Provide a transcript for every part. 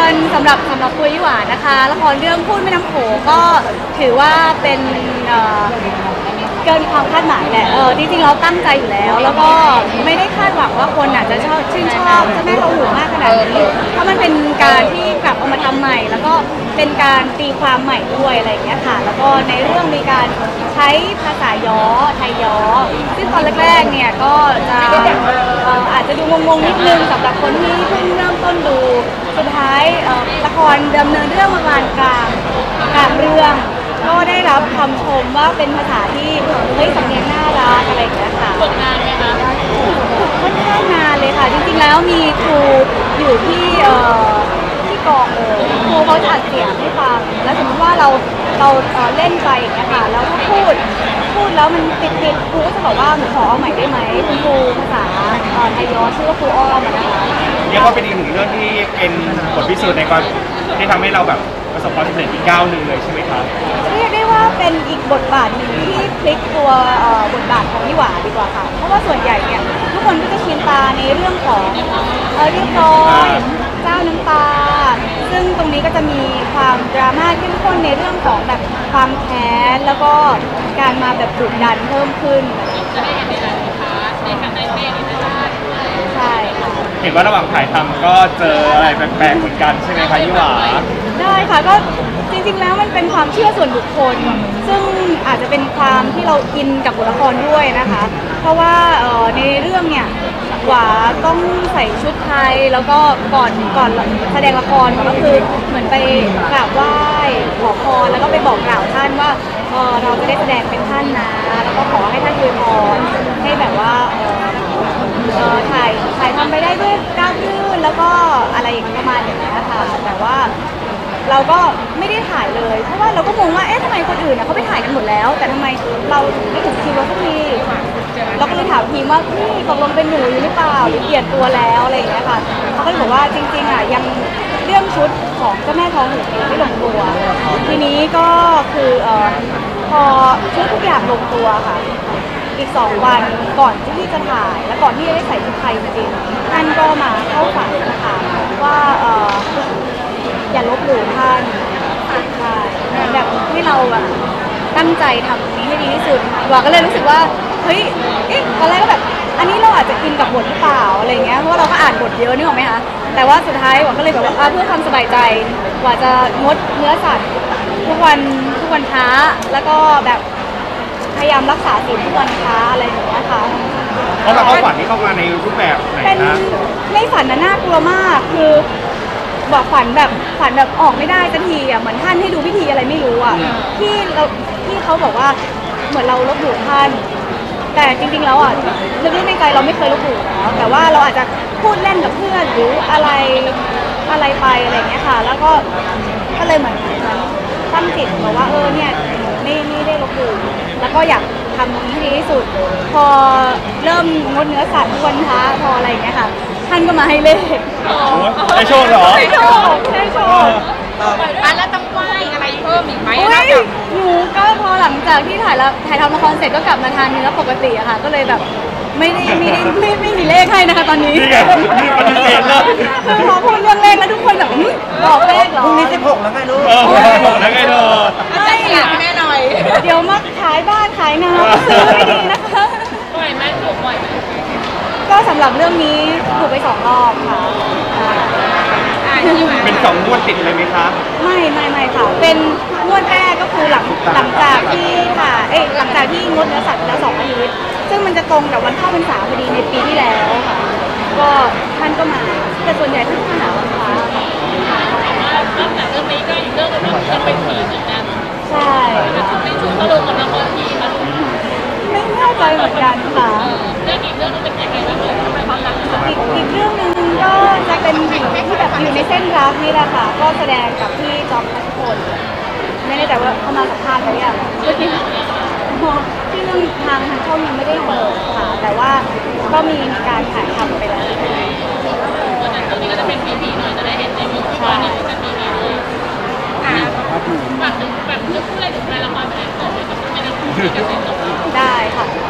สำหรับตัวยี่หวานะคะละครเรื่องพูดไม่น้ำโขก็ถือว่าเป็นเกินความคาดหมายแหละจริงๆเราตั้งใจอยู่แล้วแล้วก็ไม่ได้คาดหวังว่าคนอาจจะชื่นชอบเจ้าแม่ทองหลวงมากขนาดนี้เพราะมันเป็นการที่กลับเอามาทำใหม่แล้วก็เป็นการตีความใหม่ด้วยอะไรอย่างเงี้ยค่ะแล้วก็ในเรื่องมีการใช้ภาษาย้อไทยย้อซึ่งตอนแรกๆเนี่ยก็จะอาจจะดูงงๆนิดนึงสำหรับคนที่เพิ่งเริ่มต้นดูสุดท้ายละครดำเนินเรื่องประมาณกลางเรื่องก็ได้รับคำชมว่าเป็นภาษาที่เฮ้ยสำเนียงน่ารักอะไรอย่างเงี้ยค่ะฝึกนานไหมคะค่อนข้างนานเลยค่ะจริงๆแล้วมีครูอยู่ที่กองเลยครูเขาจะอัดเสียงให้ฟังแล้วสมมติว่าเราเล่นไปอย่างเงี้ยค่ะแล้วก็พูดแล้วมันติดครูก็จะบอกว่าหนูขอเอาใหม่ได้ไหมคุณครูภาษาไทยย้อชื่อว่าครูอ้อมนะคะเรียกว่าเป็นอีกหนึ่งเรื่องที่เป็นบทพิสูจน์ในการที่ทำให้เราแบบประสบความสำเร็จอีกก้าวหนึ่งเลยใช่ไหมครับเรียกได้ว่าเป็นอีกบทบาทหนึ่งที่พลิกตัวบทบาทของยี่หวาดีกว่าค่ะเพราะว่าส่วนใหญ่เนี่ยทุกคนก็จะชินตาในเรื่องของเรียบร้อยเจ้าน้ำตาซึ่งตรงนี้ก็จะมีความดราม่าเข้มข้นในเรื่องของแบบความแค้นแล้วก็การมาแบบดุดันเพิ่มขึ้นจะได้เห็นในหลายพาร์ทในการในเพลงในชาติใช่ค่ะเห็นว่าระหว่างถ่ายทำก็เจออะไรแปลกๆเหมือนกันใช่ไหมคะยี่หวาได้ค่ะก็จริงๆแล้วมันเป็นความเชื่อส่วนบุคคลซึ่งอาจจะเป็นความที่เราอินกับบทละครด้วยนะคะเพราะว่าในเรื่องเนี่ยหวาต้องใส่ชุดไทยแล้วก็ก่อนแสดงละครก็คือเหมือนไปกราบไหว้ขอพรแล้วก็ไปบอกกล่าวท่านว่าเราจะได้แสดงเป็นท่านนะแล้วก็ขอให้ท่านอวยพรให้แบบว่าถ่ายทำไปได้ด้วยราบรื่นแล้วก็อะไรประมาณอย่างนี้ค่ะแต่ว่าเราก็ไม่ได้ถ่ายเลยเพราะว่าเราก็งงว่าเอ๊ะทำไมคนอื่นเขาไปถ่ายกันหมดแล้วแต่ทำไมเราไม่ถึงคิวเราสักทีเราก็เลยถามทีมว่าพี่ตกลงเป็นหนูอยู่หรือเปล่าหรือเปลี่ยนตัวแล้วอะไรอย่างเงี้ยค่ะเขาก็เลยบอกว่าจริงๆยังเรื่องชุดของเจ้าแม่ทองหลวงไม่ลงตัวทีนี้ก็คือพอชุดทุกอย่างลงตัวค่ะอีก2 วันก่อนที่จะถ่ายและก่อนที่จะได้ใส่ชุดไทยจริงๆท่านก็มาเข้าฝันนะคะว่าอย่าลบหลู่ท่านใช่แบบให้เราแบบตั้งใจทำตรงนี้ให้ดีที่สุดหวาก็เลยรู้สึกว่าเฮ้ยตอนแรกก็แบบอันนี้เราอาจจะกินกับบทหรือเปล่าอะไรเงี้ยเพราะว่าเราก็อ่านบทเยอะนึกออกไหมคะแต่ว่าสุดท้ายหวาก็เลยแบบว่าเพื่อความสบายใจหวาจะงดเนื้อสัตว์ทุกวันพระแล้วก็แบบพยายามรักษาศีลทุกวันพระอะไรอย่างเงี้ยค่ะเพราะเราเข้าฝันที่เข้ามาในรูปแบบไหนนะในฝันน่ากลัวมากคือบอกฝันแบบออกไม่ได้สักทีอ่ะเหมือนท่านให้ดูพิธีอะไรไม่รู้อ่ะที่เขาบอกว่าเหมือนเราลบหลู่ท่านแต่จริงๆแล้วอ่ะลึกๆในใจเราไม่เคยลบหลู่แล้วแต่ว่าเราอาจจะพูดเล่นกับเพื่อนหรืออะไรไปอะไรอย่างเงี้ยค่ะแล้วก็เลยเหมือนตั้งจิตบอกว่าเนี่ยไม่ได้ลบหลู่แล้วก็อยากทำตรงนี้ให้ดีที่สุดพอเริ่มงดเนื้อสัตว์ทุกวันพระพออะไรอย่างเงี้ยค่ะท่านก็มาให้เลขได้โชคเหรอได้โชคแล้วต้องไหว้อะไรเพิ่มอีกไหมหนูก็พอหลังจากที่ถ่ายทำละครเสร็จก็กลับมาทานเนื้อปกติอะค่ะก็เลยแบบไม่มีเลขให้นะคะตอนนี้นี่ปฏิเสธเลยคือพอพูดเรื่องเลขแล้วทุกคนแบบบอกเลขเหรอพรุ่งนี้16แล้วไงลูก 16แล้วไงเธอไม่แม่หน่อยเดี๋ยวมาขายบ้านขายนาซื้อไม่ดีนะคะบ่อยไหมถูกบ่อยไหมก็สำหรับเรื่องนี้ถูกไป2 รอบค่ะเป็น2 งวดติดเลยไหมคะไม่ค่ะเป็นงวดแรกก็คือหลังจากที่หลังจากที่งดเนื้อสัตว์แล้ว2 อาทิตย์ซึ่งมันจะตรงกับวันเข้าพรรษาพอดีในปีที่แล้วค่ะก็ท่านก็มาแต่ส่วนใหญ่ท่านมาหาวันพระนอกจากเรื่องนี้ก็อีกเรื่องนึงก็เป็นผีเหมือนกันใช่ไม่ถูกตลกกับละครผีมันไม่เข้าใจเหมือนกันค่ะเรื่องอีกเรื่องนึงเป็นยังไงบ้างเลยทำไมความรักอีกเรื่องนึงก็จะเป็นหญิงที่แบบอยู่ในเส้นรักนี่แหละค่ะก็แสดงกับพี่จอมทัชพลไม่แน่ใจว่าเขามาสัมภาษณ์หรือยังที่เรื่องทางช่องยังไม่ได้เปิดค่ะแต่ว่าก็มีการถ่ายทำไปแล้ววันนั้นตรงนี้ก็จะเป็นผีหน่อยจะได้เห็นในมุมว่าเนี่ยจะมีเลยฝากเรื่องอะไรถึงแฟนละครไปไหนต่อไปกับไม่ได้คุยกันในตรงนี้ได้ค่ะก็ตอน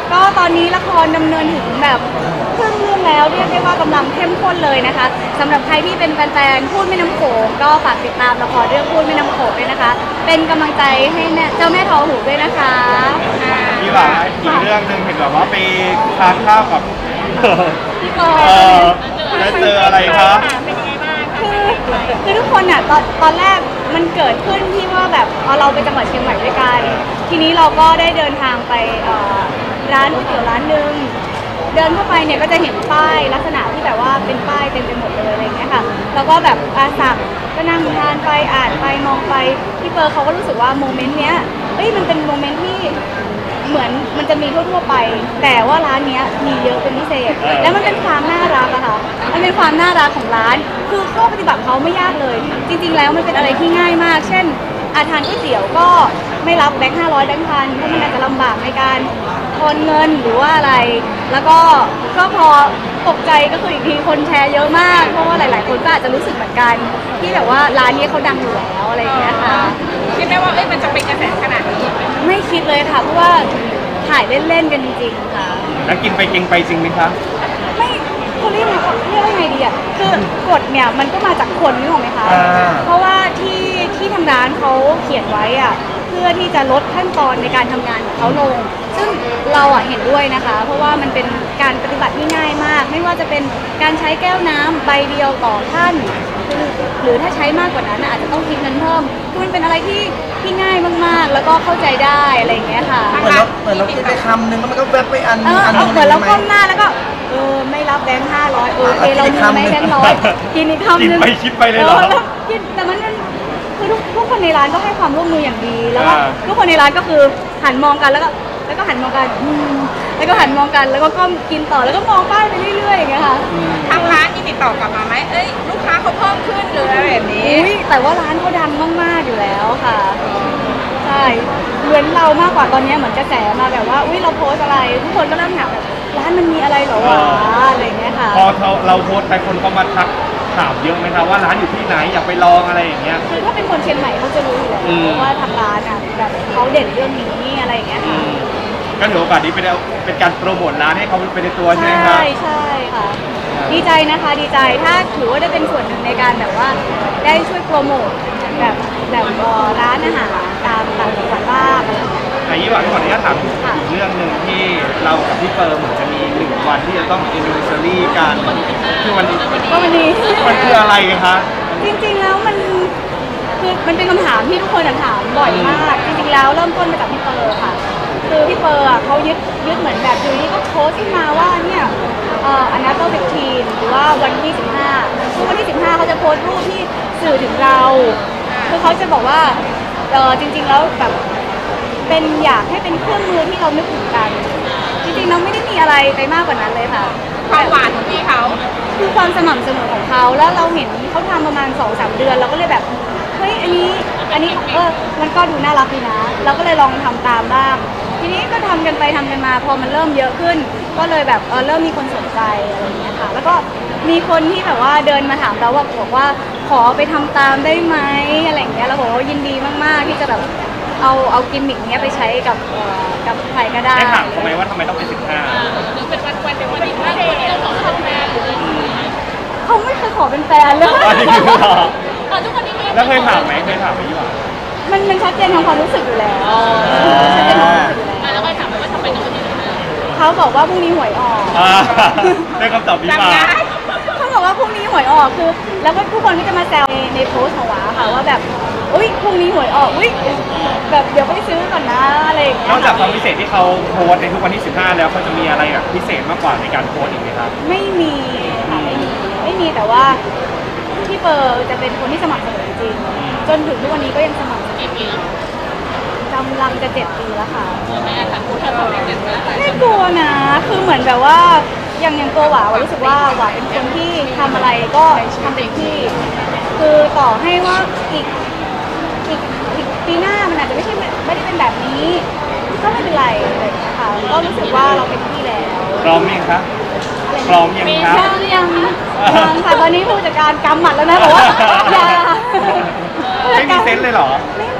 อนนี้ละครดำเนินถึงแบบครึ่งเรื่องแล้วเรียกได้ว่ากำลังเข้มข้นเลยนะคะสำหรับใครที่เป็นแฟนๆพูดไม่น้ำโขงก็ฝากติดตามละครเรื่องพูดไม่น้ำโขงด้วยนะคะ เป็นกำลังใจให้เจ้าแม่ทองหูด้วยนะคะพี่หวาอีกเรื่องหนึ่งเห็นแบบว่าไปทานข้าวกับพี่กอแล้วเจออะไรครับคือทุกคนอ่ะตอนแรกมันเกิดขึ้นที่ว่าแบบเราไปจังหวัดเชียงใหม่ด้วยกันทีนี้เราก็ได้เดินทางไปร้านก๋วยเตี๋ยวร้านหนึ่งเดินเข้าไปเนี่ยก็จะเห็นป้ายลักษณะที่แบบว่าเป็นป้ายเต็มไปหมดเลยอะไรอย่างเงี้ยค่ะแล้วก็แบบสั่งก็นั่งทานไปอ่านไปมองไปพี่เปิร์เขาก็รู้สึกว่าโมเมนต์เนี้ยมันเป็นโมเมนต์ที่เหมือนมันจะมีทั่วๆไปแต่ว่าร้านนี้มีเยอะเป็นพิเศษแล้วมันเป็นความน่ารักอะค่ะมันเป็นความน่ารักของร้านคือข้อปฏิบัติเขาไม่ยากเลยจริงๆแล้วมันเป็นอะไรที่ง่ายมากเช่นทานก๋วยเตี๋ยวก็ไม่รับแบงค์500แบงค์พันเพราะมันอาจจะลำบากในการทอนเงินหรือว่าอะไรแล้วก็พอตกใจก็คืออีกทีคนแชร์เยอะมากเพราะว่าหลายๆคนก็อาจจะรู้สึกเหมือนกันที่แบบว่าร้านนี้เขาดังอยู่แล้วอะไรอย่างเงี้ยค่ะคิดไหมว่ามันจะเป็นกระแสขนาดนี้ไม่คิดเลยค่ะเพราะว่าถ่ายเล่นๆกันจริงๆค่ะแล้วกินไปเก่งไปจริงไหมคะไม่เขาเรียกว่าไงดีอ่ะคือกฎเนี่ยมันก็มาจากคนนึกออกไหมคะเพราะว่าที่ทางร้านเขาเขียนไว้อ่ะเพื่อที่จะลดขั้นตอนในการทำงานของเขาลงซึ่งเราอ่ะเห็นด้วยนะคะเพราะว่ามันเป็นการปฏิบัติที่ง่ายมากไม่ว่าจะเป็นการใช้แก้วน้ำใบเดียวต่อท่านหรือถ้าใช้มากกว่านั้นอาจจะต้องคิดเงินเพิ่มคือมันเป็นอะไรที่ง่ายมากๆแล้วก็เข้าใจได้อะไรอย่างเงี้ยค่ะเหมือนเราคิดไปคำนึงแล้วมันก็แวบไปอันนึงเหมือนเราก้มหน้าแล้วก็ไม่รับแบงค์500โอเคเรามีไม่แบงค์100กินอีกคำนึงคิดไปเลยเหรอกินแต่มันคือทุกคนในร้านก็ให้ความร่วมมืออย่างดีแล้วก็ทุกคนในร้านก็คือหันมองกันแล้วก็หันมองกันแล้วก็หันมองกันแล้วก็ก้มกินต่อแล้วก็มองป้ายไปเรื่อยๆอย่างเงี้ยค่ะทางร้านนี่ติดต่อกลับมาไหมลูกค้าเขาเพิ่มขึ้นหรืออะไรแบบนี้แต่ว่าร้านเขาดังมากๆอยู่แล้วค่ะใช่เหมือนเรามากกว่าตอนนี้เหมือนกระแสมาแบบว่าเราโพสอะไรทุกคนก็เริ่มถามแบบร้านมันมีอะไรเหรอวะอะไรอย่างเงี้ยค่ะพอเราโพสไปคนเขามาทักถามเยอะไหมคะว่าร้านอยู่ที่ไหนอยากไปลองอะไรอย่างเงี้ยคือถ้าเป็นคนเชียงใหม่เขาจะรู้อยู่แล้วว่าทางร้านอ่ะแบบเขาเด่นเรื่องนี้อะไรอย่างเงี้ยค่ะก็ถือโอกาสนี้เป็นการโปรโมทร้านให้เขาเป็นในตัวใช่ไหมครับใช่ค่ะดีใจนะคะดีใจถ้าถือว่าได้เป็นส่วนหนึ่งในการแบบว่าได้ช่วยโปรโมทแบบร้านอาหารตามต่างจังหวัดบ้างในยี่หว่าที่ขออนุญาตถามเรื่องหนึ่งที่เรากับพี่เฟิร์มเหมือนจะมี1 วันที่จะต้องแอนนิเวอร์ซารีกันคือวันนี้มันคืออะไรคะจริงๆแล้วมันเป็นคำถามที่ทุกคนถามบ่อยมากจริงๆแล้วเริ่มต้นมาจากพี่เฟิร์ค่ะคือพี่เฟิร์เขายึดเหมือนแบบอยู่นี่ก็โพสต์ขึ้นมาว่าเนี่ยAnother 15หรือว่าวันที่15คือวันที่15เขาจะโพสต์รูปที่สื่อถึงเราคือเขาจะบอกว่าจริงๆแล้วแบบอยากให้เป็นเครื่องมือที่เรานึกถึงกันจริงๆเราไม่ได้มีอะไรไปมากกว่านั้นเลยค่ะความหวานของพี่เขาคือความสม่ำเสมอของเขาแล้วเราเห็นเขาทำประมาณ 2-3 เดือนเราก็เลยแบบเฮ้ยอันนี้มันก็ดูน่ารักดีนะเราก็เลยลองทำตามบ้างทีนี้ก็ทำกันไปทำกันมาพอมันเริ่มเยอะขึ้นก็เลยแบบเริ่มมีคนสนใจอะไรอย่างเงี้ยค่ะแล้วก็มีคนที่แบบว่าเดินมาถามเราว่าบอกว่าขอไปทำตามได้ไหมอะไรอย่างเงี้ยเราบอกว่ายินดีมากๆที่จะแบบเอากิมมิคนี้ไปใช้กับใครก็ได้ถามทำไมว่าทำไมต้องเป็น15 หรือเป็นวันเป็นวันที่พิเศษที่เราขอทำงานหรืออะไรเขาไม่เคยขอเป็นแฟนเลยทุกคนนี้แล้วเคยถามไหมยี่หว่ามันชัดเจนทางความรู้สึกอยู่แล้วชัดเจนทางความรู้สึกอยู่แล้วแล้วเคยถามไหมว่าทำไมต้องเป็นเขาบอกว่าพรุ่งนี้หวยออกได้คำตอบนี้มาเขาบอกว่าพรุ่งนี้หวยออกคือแล้วก็ทุกคนก็จะมาแซวในโพสต์ของหวาค่ะว่าแบบอุ้ยพรุ่งนี้หวยออกอุ้ยแบบเดี๋ยวไปซื้อก่อนนะอะไรอย่างเงี้ยนอกจากความพิเศษที่เขาโพสในทุกวันที่15แล้วเขาจะมีอะไรแบบพิเศษมากกว่าในการโพสอีกไหมครับไม่มีค่ะไม่มีแต่ว่าพี่เปิร์จะเป็นคนที่สมัครเสมอจริงจนถึงทุกวันนี้ก็ยังสมัครกี่ปีกำลังจะ7 ปีแล้วค่ะไม่กลัวนะคือเหมือนแบบว่าอย่างตัวหวารู้สึกว่าหวาเป็นคนที่ทำอะไรก็ทำเต็มที่คือต่อให้ว่าอีกปีหน้ามันอาจจะไม่ได้เป็นแบบนี้ก็ไม่เป็นไรเลยค่ะก็รู้สึกว่าเราเป็นที่แล้วพร้อมยังคะพร้อมยังคะยังค่ะตอนนี้ผู้จัดการกำหมัดแล้วนะบอกว่าอย่าไม่มีเซนส์เลยเหรอไม่มี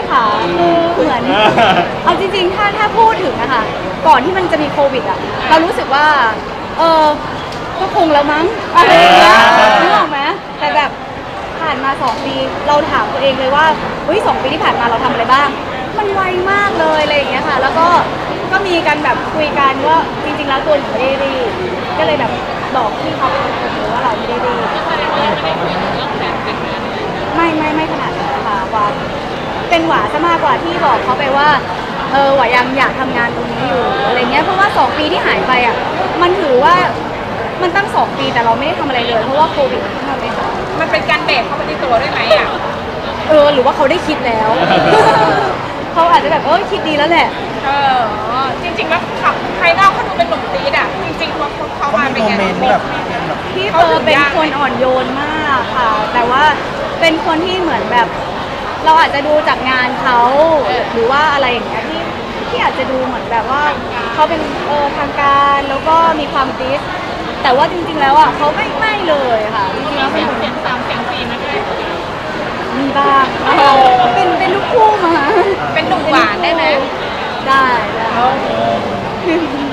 ค่ะคือเหมือนเอาจริงๆถ้าพูดถึงนะคะก่อนที่มันจะมีโควิดอ่ะเรารู้สึกว่าก็คงแล้วมั้งอะไรอย่างเงี้ยนึกออกไหมแต่แบบผ่านมา2 ปีเราถามตัวเองเลยว่าเฮ้ย2 ปีที่ผ่านมาเราทำอะไรบ้างมันไวมากเลยอะไรอย่างเงี้ยค่ะแล้วก็มีกันแบบคุยกันว่าจริงๆแล้วตัวหนูไม่ได้รีบก็เลยแบบบอกพี่เขาไปตรงๆเลยว่าเราไม่ได้รีบแสดงว่ายังไม่ได้คุยถึงเรื่องแผนแต่งงานเลยไม่ขนาดนั้นนะคะว่าเป็นหวาซะมากกว่าที่บอกเขาไปว่าหวายังอยากทำงานตรงนี้อยู่อะไรเงี้ยเพราะว่า2 ปีที่หายไปอ่ะมันถือว่ามันตั้ง2 ปีแต่เราไม่ได้ทำอะไรเลยเพราะว่าโควิดที่เราไม่ทำมันเป็นการเบรกเข้าไปในตัวด้วยไหมอ่ะหรือว่าเขาได้คิดแล้ว เขาอาจจะแบบคิดดีแล้วแหละจริงๆแล้วภายนอกเขาดูเป็นหนุ่มตีดอ่ะจริงๆเขาเขามามีเป็นโมไงเมนต์แบบพี่เฟิร์นเป็นคนอ่อนโยนมากค่ะ แต่ว่าเป็นคนที่เหมือนแบบ เราอาจจะดูจากงานเขาหรือว่าอะไรอย่างเงี้ยที่อาจจะดูเหมือนแบบว่าเขาเป็นทางการแล้วก็มีความดิสแต่ว่าจริงๆแล้วอ่ะเขาไม่เลยค่ะจริงๆแล้วเสีเป็ยนง3เสียง4ไม่ได้มีบ้างเป็นลูกคู่มาเป็นหนุ่มหวานได้ไหมได้